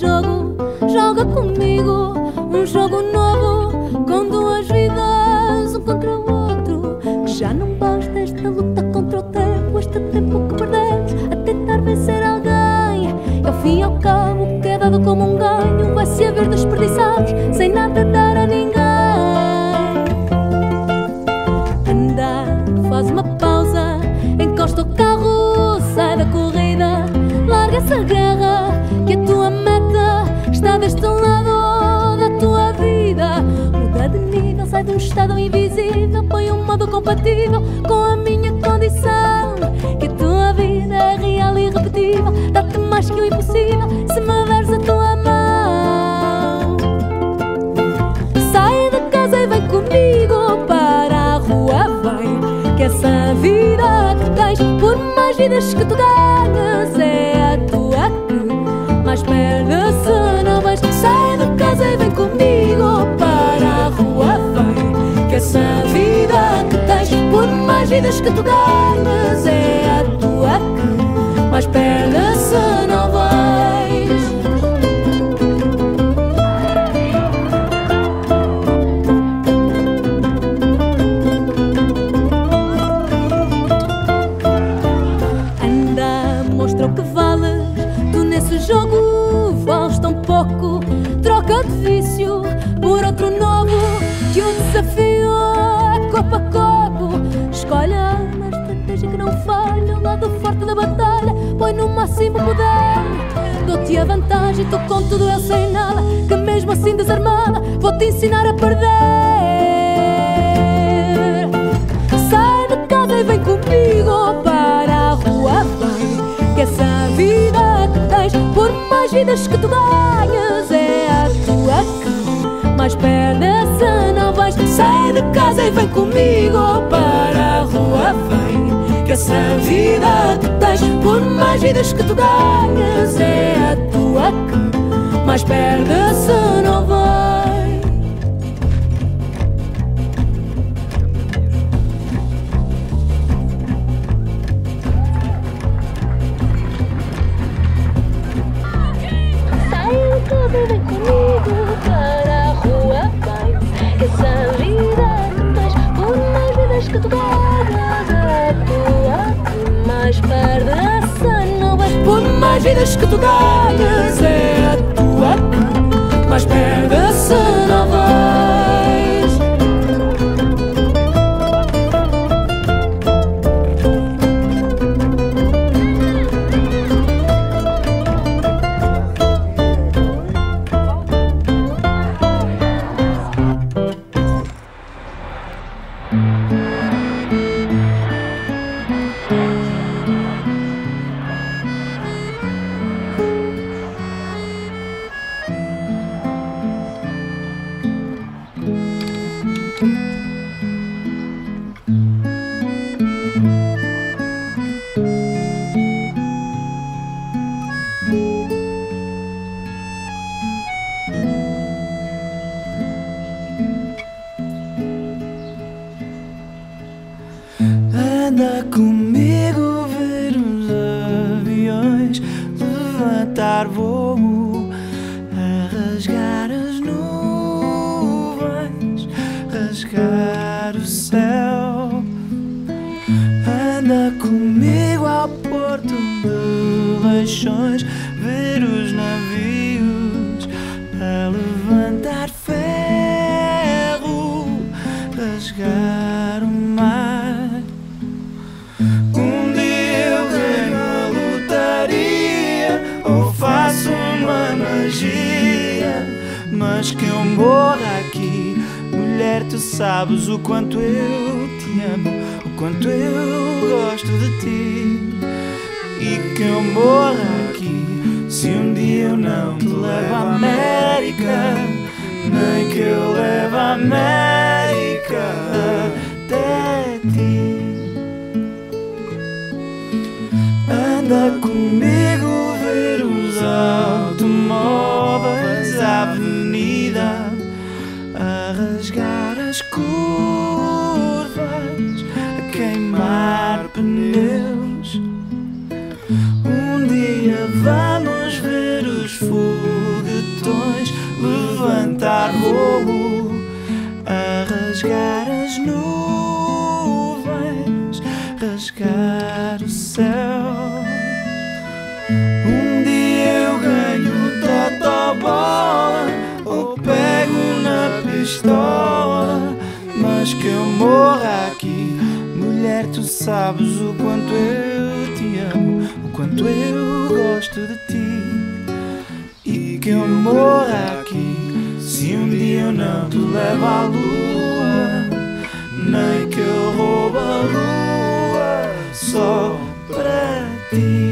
jogo, joga comigo um jogo novo, com duas vidas, um contra o outro. Que já não basta esta luta contra o tempo, este tempo que perdemos a tentar vencer alguém. E ao fim e ao cabo, o que é dado como um ganho vai se haver desperdiçados sem nada dar a ninguém. Anda, faz uma pausa, encosta o carro, sai da corrida, larga essa guerra, que a tua meta está deste lado da tua vida. Muda de nível, sai de um estado invisível, põe um modo compatível com a minha condição. Que a tua vida é real e irrepetível, dá-te mais que o impossível se me deres a tua mão. Sai de casa e vem comigo para a rua, vem, que essa vida que tens, por mais vidas que tu ganhas, é a tua que mais perdes se não vais. Sai de casa e vem comigo para a rua, vem, que essa vida que tens, por mais vidas que tu ganhas, é a tua que mais perdes se não vais. Mostra o que vales, tu nesse jogo vales tão pouco. Troca de vício por outro novo, que o desafio é corpo a corpo. Escolhe uma estratégia que não falha, o lado forte da batalha, põe no máximo poder. Dou-te a vantagem, tu com tudo eu sem nada, que mesmo assim desarmada vou-te ensinar a perder. Sai de casa e vem comigo para a rua, vem, que essa vida que tens, por mais vidas que tu ganhas, é a tua que mais perdes se não vais. Sai de casa e vem comigo para a rua, vem, que essa vida que tens, por mais vidas que tu ganhas, é a tua que mais perdes se não vais. Vem comigo para a rua, vai, que essa vida que tens, por mais vidas que tu ganhas, é a tua que mais perdes se não vais. Por mais vidas que tu ganhas, é a tua que mais perdes se não vais. Anda comigo ver os aviões levantar voo, a rasgar as nuvens, rasgar o céu. Anda comigo ao porto de Leixões, ver os navios a levantar ferro, rasgar o mar. Mas que eu morra aqui, mulher, tu sabes o quanto eu te amo, o quanto eu gosto de ti. E que eu morra aqui, se um dia eu não te levo à América, nem que eu leve a América até ti. Anda comigo ver os automóveis, a avenida a rasgar as curvas, a queimar pneus. Um dia vamos ver os foguetes voar voo, a rasgar as nuvens, rasgar o céu. Um dia eu ganho totobola ou pego na pistola, mas que eu morra aqui. Mulher, tu sabes o quanto eu te amo, o quanto eu gosto de ti. E que eu morra aqui se um dia eu não te levo à lua, nem que eu roubo a lua só para ti.